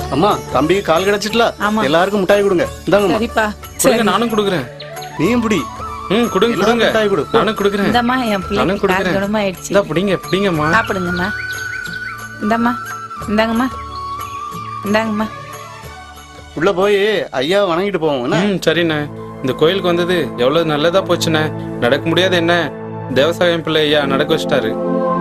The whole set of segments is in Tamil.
அம்மா தம்பிக்கு கால் கிடைச்சிட்டல, எல்லாருக்கும் மிட்டாய் கொடுங்க. இந்தாங்க. சரிப்பா. கொடுங்க, நானும் கொடுக்குறேன். நீயும் புடி. கொடுங்க கொடுங்க. மிட்டாய் கொடு. நானும் கொடுக்குறேன். இந்தம்மா என் பிள்ளைக்கு கால் குணமாயிடுச்சு. இதா பிடிங்க பிடிங்கம்மா. சாப்பிடுங்கம்மா. இந்தம்மா இந்தாங்கம்மா இந்தாங்கம்மா. உள்ள போய் ஐயா வணங்கிட்டு போவோம். சரிண்ணே. இந்த கோயிலுக்கு வந்தது எவ்வளவு நல்லதா போச்சுண்ணே. நடக்க முடியாது என்ன தேவசாயம் பிள்ளை ஐயா நடக்க வச்சிட்டாரு.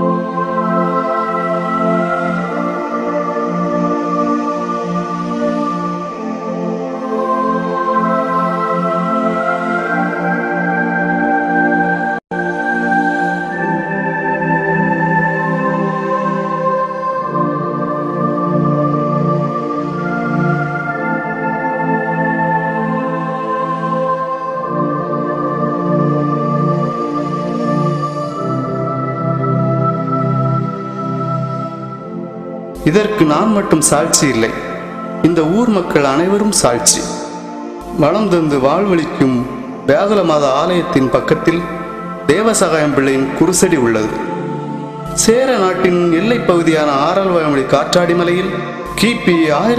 இதற்கு நான் மட்டும் சாட்சி இல்லை, இந்த ஊர் மக்கள் அனைவரும் சாட்சி. வளம் தந்து வாழ்வளிக்கும் வேதல மாத ஆலயத்தின் பக்கத்தில் தேவசகாயம் பிள்ளையின் குருசடி உள்ளது. சேர நாட்டின் எல்லை பகுதியான ஆரல்வாய்மொழி காற்றாடி மலையில் கிபி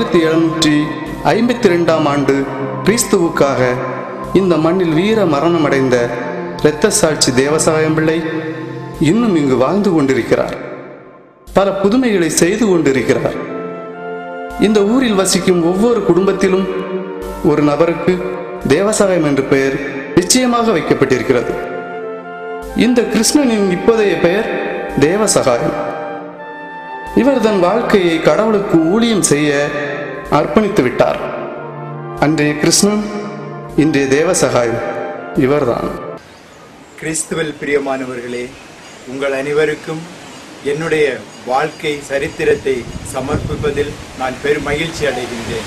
1752 ஆண்டு கிறிஸ்துவுக்காக இந்த மண்ணில் வீர மரணமடைந்த இரத்த சாட்சி தேவசகாயம் பிள்ளை இன்னும் இங்கு வாழ்ந்து கொண்டிருக்கிறார். பல புதுமைகளை செய்து கொண்டிருக்கிறார். இந்த ஊரில் வசிக்கும் ஒவ்வொரு குடும்பத்திலும் ஒரு நபருக்கு தேவசகாயம் என்ற பெயர் நிச்சயமாக வைக்கப்பட்டிருக்கிறது. இந்த கிருஷ்ணனின் இப்போதைய பெயர் தேவசகாயம். இவர் தன் வாழ்க்கையை கடவுளுக்கு ஊழியம் செய்ய அர்ப்பணித்து விட்டார். அன்றைய கிருஷ்ணன், இன்றைய தேவசகாயம் இவர்தான். கிறிஸ்துவில் பிரியமானவர்களே, உங்கள் அனைவருக்கும் என்னுடைய வாழ்க்கை சரித்திரத்தை சமர்ப்பிப்பதில் நான் பெரும் மகிழ்ச்சி அடைகின்றேன்.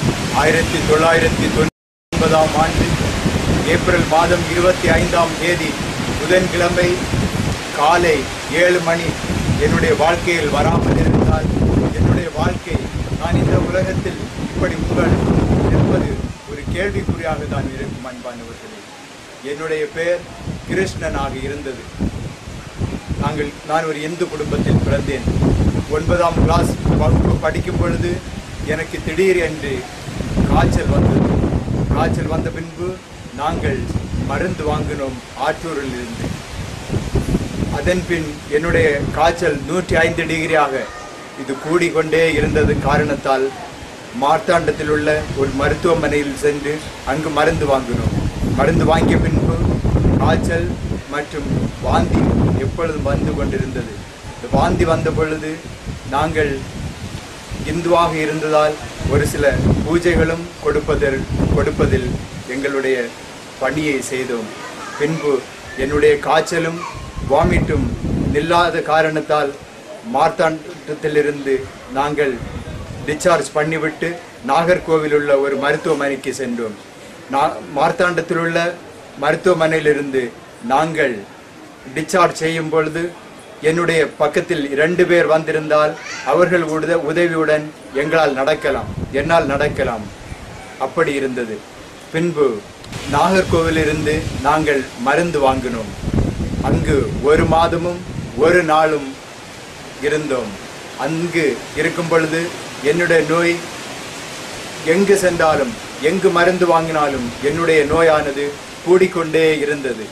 1999 ஆண்டு ஏப்ரல் மாதம் 25ஆம் தேதி புதன்கிழமை காலை 7 மணி என்னுடைய வாழ்க்கையில் வராமல் இருந்தால் என்னுடைய வாழ்க்கை நான் இந்த உலகத்தில் இப்படி உங்கள் என்பது ஒரு கேள்விக்குறியாக தான் இருக்கும். அன்பானவர்களே, என்னுடைய பெயர் கிருஷ்ணனாக இருந்தது. நான் ஒரு இந்து குடும்பத்தில் பிறந்தேன். 9ஆம் கிளாஸ் வகுப்பு படிக்கும் பொழுது எனக்கு திடீர் என்று காய்ச்சல் வந்தது. காய்ச்சல் வந்த பின்பு நாங்கள் மருந்து வாங்கினோம் ஆற்றூரில் இருந்து. அதன் பின் என்னுடைய காய்ச்சல் 105 டிகிரியாக இது கூடிக்கொண்டே இருந்தது காரணத்தால் மார்த்தாண்டத்தில் உள்ள ஒரு மருத்துவமனையில் சென்று அங்கு மருந்து வாங்கினோம். மருந்து வாங்கிய பின்பு காய்ச்சல் மற்றும் வாந்தி எப்பொழுதும் வந்து கொண்டிருந்தது. இந்த வாந்தி வந்த பொழுது நாங்கள் இந்துவாக இருந்ததால் ஒரு சில பூஜைகளும் கொடுப்பதில் எங்களுடைய பணியை செய்தோம். பின்பு என்னுடைய காய்ச்சலும் வாமிட்டும் நில்லாத காரணத்தால் மார்த்தாண்டத்திலிருந்து நாங்கள் டிஸ்சார்ஜ் பண்ணிவிட்டு நாகர்கோவில் உள்ள ஒரு மருத்துவமனைக்கு சென்றோம். மார்த்தாண்டத்தில் உள்ள மருத்துவமனையிலிருந்து நாங்கள் டிஸ்சார்ஜ் செய்யும் பொழுது என்னுடைய பக்கத்தில் 2 பேர் வந்திருந்தால் அவர்கள் உதவியுடன் என்னால் நடக்கலாம் அப்படி இருந்தது. பின்பு நாகர்கோவிலிருந்து நாங்கள் மருந்து வாங்கினோம். அங்கு 1 மாதமும் 1 நாளும் இருந்தோம். அங்கு இருக்கும் பொழுது என்னுடைய நோய் எங்கு சென்றாலும் எங்கு மருந்து வாங்கினாலும் என்னுடைய நோயானது கூடிக்கொண்டே இருந்தது.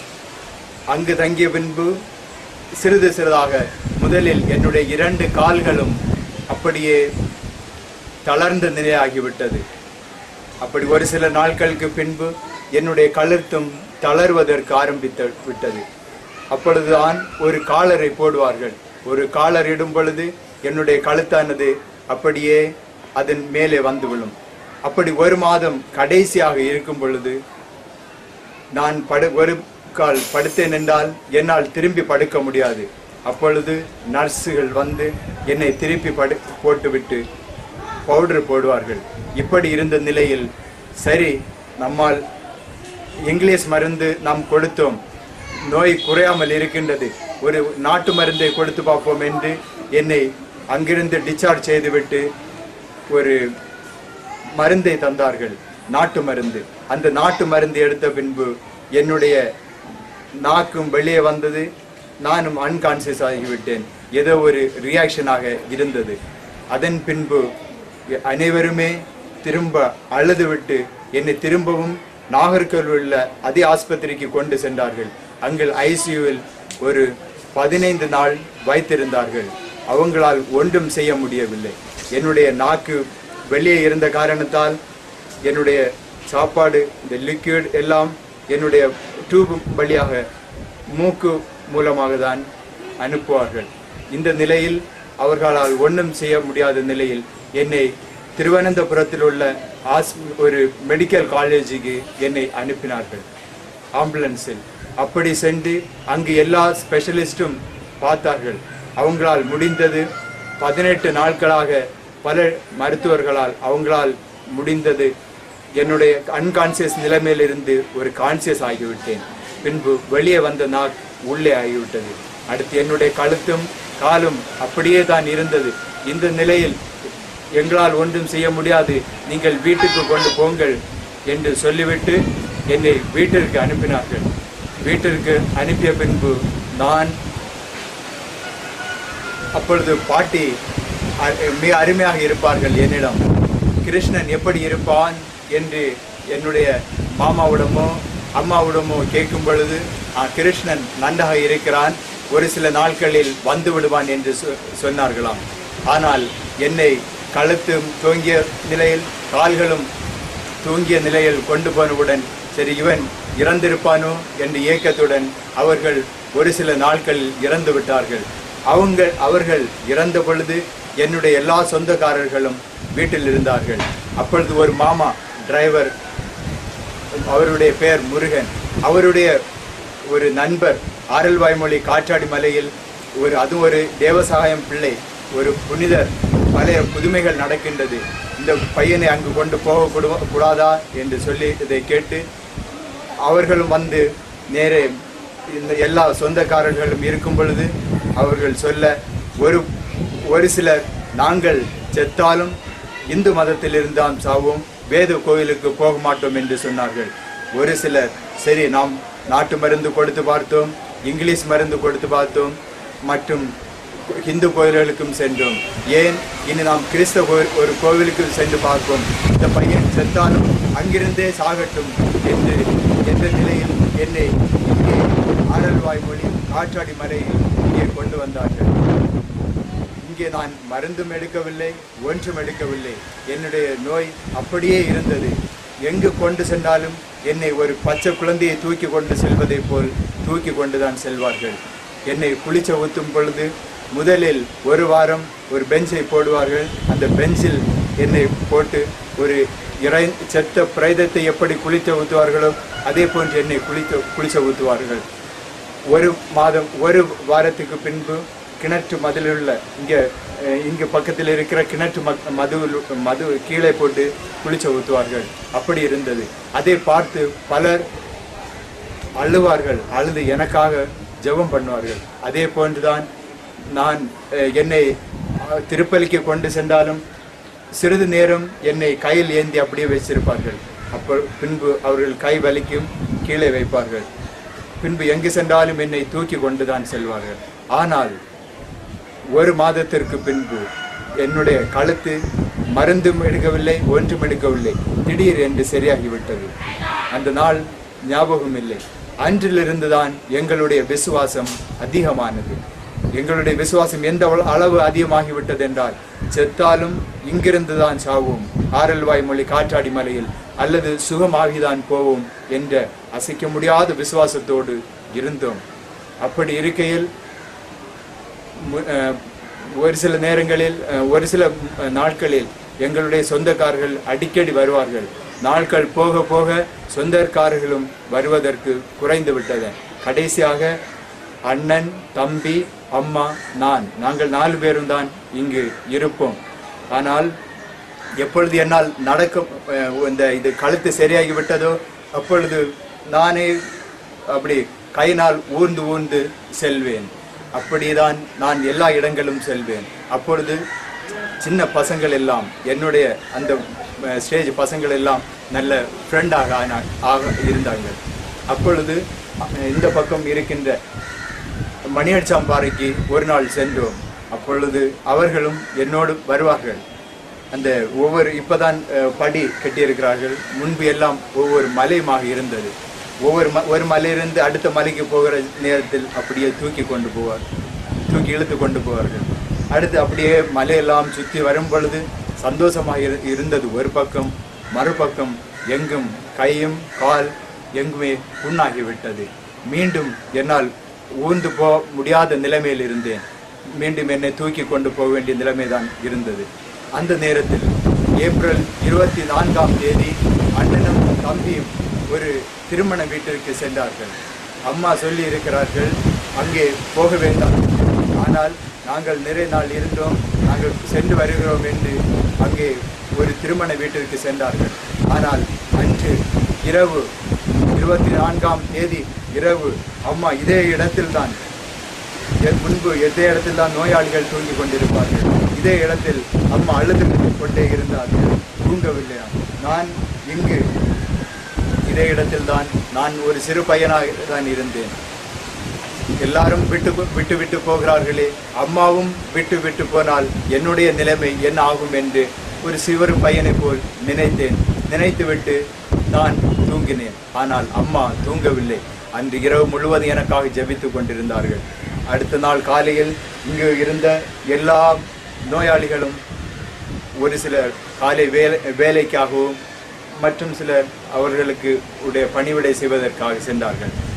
அங்கு தங்கிய பின்பு சிறிது சிறிதாக முதலில் என்னுடைய 2 கால்களும் அப்படியே தளர்ந்த நிலையாகிவிட்டது. அப்படி ஒரு சில நாட்களுக்கு பின்பு என்னுடைய கழுத்தும் தளர்வதற்கு ஆரம்பித்து விட்டது. அப்பொழுதுதான் ஒரு காலரை போடுவார்கள். ஒரு காலர் இடும் பொழுது என்னுடைய கழுத்தானது அப்படியே அதன் மேலே வந்து விழும். அப்படி 1 மாதம் கடைசியாக இருக்கும் பொழுது நான் ஒரு கால் படுத்தேன் என்றால் என்னால் திரும்பி படுக்க முடியாது. அப்பொழுது நர்ஸுகள் வந்து என்னை திருப்பி போட்டுவிட்டு பவுடர் போடுவார்கள். இப்படி இருந்த நிலையில் சரி, நம்மால் இங்கிலீஷ் மருந்து நாம் கொடுத்தோம், நோய் குறையாமல் இருக்கின்றது, ஒரு நாட்டு மருந்தை கொடுத்து பார்ப்போம் என்று என்னை அங்கிருந்து டிஸ்சார்ஜ் செய்துவிட்டு ஒரு மருந்தை தந்தார்கள், நாட்டு மருந்து. அந்த நாட்டு மருந்து எடுத்த பின்பு என்னுடைய நாக்கும் வெளியே வந்தது, நானும் அன்கான்சியஸ் ஆகிவிட்டேன். ஏதோ ஒரு ரியாக்ஷனாக இருந்தது. அதன் பின்பு அனைவருமே திரும்ப அழுதுவிட்டு என்னை திரும்பவும் நாகர்கோவில் உள்ள அதே ஆஸ்பத்திரிக்கு கொண்டு சென்றார்கள். அங்கே ஐசியூவில் ஒரு 15 நாள் வைத்திருந்தார்கள். அவங்களால் ஒன்றும் செய்ய முடியவில்லை. என்னுடைய நாக்கு வெளியே இருந்த காரணத்தால் என்னுடைய சாப்பாடு, இந்த லிக்விட் எல்லாம் என்னுடைய டியூப் வழியாக மூக்கு மூலமாக தான் அனுப்புவார்கள். இந்த நிலையில் அவர்களால் ஒன்றும் செய்ய முடியாத நிலையில் என்னை திருவனந்தபுரத்தில் உள்ள ஒரு மெடிக்கல் காலேஜுக்கு என்னை அனுப்பினார்கள் ஆம்புலன்ஸில். அப்படி சென்று அங்கு எல்லா ஸ்பெஷலிஸ்டும் பார்த்தார்கள். அவங்களால் முடிந்தது 18 நாட்களாக பல மருத்துவர்களால் அவங்களால் முடிந்தது என்னுடைய அன்கான்சியஸ் நிலைமையிலிருந்து ஒரு கான்சியஸ் ஆகிவிட்டேன். பின்பு வெளியே வந்த நாக் உள்ளே ஆகிவிட்டது. அடுத்து என்னுடைய கழுத்தும் காலும் அப்படியே தான் இருந்தது. இந்த நிலையில் எங்களால் ஒன்றும் செய்ய முடியாது, நீங்கள் வீட்டுக்கு கொண்டு போங்கள் என்று சொல்லிவிட்டு என்னை வீட்டிற்கு அனுப்பினார்கள். வீட்டிற்கு அனுப்பிய பின்பு நான் அப்பொழுது பாட்டி மிக அருமையாக இருப்பார்கள். என்னிடம் கிருஷ்ணன் எப்படி இருப்பான் என்று என்னுடைய மாமாவிடமோ அம்மாவிடமோ கேட்கும் பொழுது கிருஷ்ணன் நன்றாக இருக்கிறான், ஒரு சில நாட்களில் வந்து விடுவான் என்று சொன்னார்களாம். ஆனால் என்னை கழுத்தும் தூங்கிய நிலையில் கால்களும் தூங்கிய நிலையில் கொண்டு போனவுடன் சரி இவன் இறந்திருப்பானோ என்ற ஏக்கத்துடன் அவர்கள் ஒரு சில நாட்களில் இறந்து விட்டார்கள். அவர்கள் இறந்த பொழுது என்னுடைய எல்லா சொந்தக்காரர்களும் வீட்டில் இருந்தார்கள். அப்பொழுது ஒரு மாமா டிரைவர், அவருடைய பெயர் முருகன், அவருடைய ஒரு நண்பர் ஆரல்வாய்மொழி காற்றாடி மலையில் அதுவும் ஒரு தேவசகாயம் பிள்ளை, ஒரு புனிதர், பழைய புதுமைகள் நடக்கின்றது, இந்த பையனை அங்கு கொண்டு போக கூடாதா என்று சொல்லி இதை கேட்டு அவர்களும் வந்து நேரே இந்த எல்லா சொந்தக்காரர்களும் இருக்கும் பொழுது அவர்கள் சொல்ல ஒரு சிலர் நாங்கள் செத்தாலும் இந்து மதத்தில் இருந்தால் சாவோம், வேத கோயிலுக்கு போக மாட்டோம் என்று சொன்னார்கள். ஒரு சிலர் சரி நாம் நாட்டு மருந்து கொடுத்து பார்த்தோம், இங்கிலீஷ் மருந்து கொடுத்து பார்த்தோம், மற்றும் இந்து கோயில்களுக்கும் சென்றோம், ஏன் இனி நாம் கிறிஸ்தவ ஒரு கோவிலுக்கு சென்று பார்ப்போம், இந்த பையன் செத்தாலும் அங்கிருந்தே சாகட்டும் என்று என்ற நிலையில் என்னை இங்கே ஆரல்வாய்மொழி காற்றாடி மலையில் இங்கே கொண்டு வந்தார்கள். இங்கே நான் மருந்தும் எடுக்கவில்லை, ஒன்றும் எடுக்கவில்லை. என்னுடைய நோய் அப்படியே இருந்தது. எங்கு கொண்டு சென்றாலும் என்னை ஒரு பச்சை குழந்தையை தூக்கி கொண்டு செல்வதை போல் தூக்கி கொண்டுதான் செல்வார்கள். என்னை குளிச்ச ஊற்றும் பொழுது முதலில் ஒரு வாரம் ஒரு பெஞ்சை போடுவார்கள். அந்த பெஞ்சில் என்னை போட்டு ஒரு செத்த பிரேதத்தை எப்படி குளித்த ஊற்றுவார்களோ அதே போன்று என்னை குளிச்ச ஊற்றுவார்கள். ஒரு வாரத்துக்கு பின்பு கிணற்று மதிலுள்ள இங்கே பக்கத்தில் இருக்கிற கிணற்று மது கீழே போட்டு குளிச்ச ஊற்றுவார்கள். அப்படி இருந்தது. அதை பார்த்து பலர் அழுவார்கள், அழுது எனக்காக ஜெபம் பண்ணுவார்கள். அதே போன்றுதான் நான் என்னை திருப்பலிக்கு கொண்டு சென்றாலும் சிறிது நேரம் என்னை கையில் ஏந்தி அப்படியே வச்சிருப்பார்கள். அப்போ பின்பு அவர்கள் கை வலிக்கும், கீழே வைப்பார்கள். பின்பு எங்கு சென்றாலும் என்னை தூக்கி கொண்டு தான் செல்வார்கள். ஆனால் ஒரு மாதத்திற்கு பின்பு என்னுடைய கழுத்து மருந்தும் எடுக்கவில்லை, ஒன்றும் எடுக்கவில்லை, திடீர் என்று சரியாகிவிட்டது. அந்த நாள் ஞாபகம் இல்லை. அன்றிலிருந்து தான் எங்களுடைய விசுவாசம் அதிகமானது. எங்களுடைய விசுவாசம் எந்த அளவு அதிகமாகிவிட்டது என்றால் செத்தாலும் இங்கிருந்து தான் சாவோம், ஆரல்வாய்மொழி காற்றாடி மலையில், அல்லது சுகமாகிதான் போவோம் என்ற அசைக்க முடியாத விசுவாசத்தோடு இருந்தோம். அப்படி இருக்கையில் ஒரு சில நேரங்களில் ஒரு சில நாட்களில் எங்களுடைய சொந்தக்காரர்கள் அடிக்கடி வருவார்கள். நாட்கள் போக போக சொந்தக்காரர்களும் வருவதற்கு குறைந்து விட்டது. கடைசியாக அண்ணன், தம்பி, அம்மா, நாங்கள் 4 பேரும் தான் இங்கு இருப்போம். ஆனால் எப்பொழுது என்னால் இது கழுத்து சரியாகிவிட்டதோ அப்பொழுது நானே அப்படி கையினால் ஊர்ந்து செல்வேன். அப்படிதான் நான் எல்லா இடங்களும் செல்வேன். அப்பொழுது சின்ன பசங்கள் எல்லாம், என்னுடைய அந்த ஸ்டேஜ் பசங்கள் எல்லாம் நல்ல ஃப்ரெண்டாக இருந்தார்கள். அப்பொழுது இந்த பக்கம் இருக்கின்ற மணியடிச்சாம்பாறைக்கு ஒரு நாள் சென்றோம். அப்பொழுது அவர்களும் என்னோடு வருவார்கள். அந்த ஒவ்வொரு இப்பதான் படி கட்டியிருக்கிறார்கள். முன்பு எல்லாம் ஒவ்வொரு மலையுமாக இருந்தது. ஒரு மலையிலிருந்து அடுத்த மலைக்கு போகிற நேரத்தில் அப்படியே தூக்கி இழுத்து கொண்டு போவார்கள். அடுத்து அப்படியே மலையெல்லாம் சுற்றி வரும் பொழுது சந்தோஷமாக இருந்தது ஒரு பக்கம். மறுபக்கம் எங்கும் கையும் கால் எங்குமே புண்ணாகிவிட்டது. மீண்டும் என்னால் ஊர்ந்து போக முடியாத நிலைமையில் இருந்தேன். மீண்டும் என்னை தூக்கி கொண்டு போக வேண்டிய நிலைமைதான் இருந்தது. அந்த நேரத்தில் ஏப்ரல் 24ஆம் தேதி அண்ணனும் தம்பியும் ஒரு திருமண வீட்டிற்கு சென்றார்கள். அம்மா சொல்லி இருக்கிறார்கள், அங்கே போக வேண்டாம், ஆனால் நாங்கள் நிறைய நாள் இருந்தோம், நாங்கள் சென்று வருகிறோம் என்று அங்கே ஒரு திருமண வீட்டிற்கு சென்றார்கள். ஆனால் அன்று இரவு 24ஆம் தேதி இரவு அம்மா இதே இடத்தில்தான், முன்பு இதே இடத்தில்தான் நோயாளிகள் தூங்கி கொண்டிருப்பார்கள். இதே இடத்தில் அம்மா அழுது கொண்டே இருந்தார்கள், தூங்கவில்லை. நான் இங்கு இதே இடத்தில்தான், நான் ஒரு சிறு பையனாக தான் இருந்தேன். எல்லாரும் விட்டு போகிறார்களே, அம்மாவும் விட்டு போனால் என்னுடைய நிலைமை என்ன ஆகும் என்று ஒரு சிறு பையனை போல் நினைத்துவிட்டு நான் தூங்கினேன். ஆனால் அம்மா தூங்கவில்லை. அன்று இரவு முழுவதும் எனக்காக ஜெபித்து கொண்டிருந்தார்கள். அடுத்த நாள் காலையில் இங்கு இருந்த எல்லா நோயாளிகளும் ஒரு சிலர் காலை வேலைக்காகவும் மற்றும் சிலர் அவர்களுக்கு உடைய பணிவிடை செய்வதற்காக சென்றார்கள்.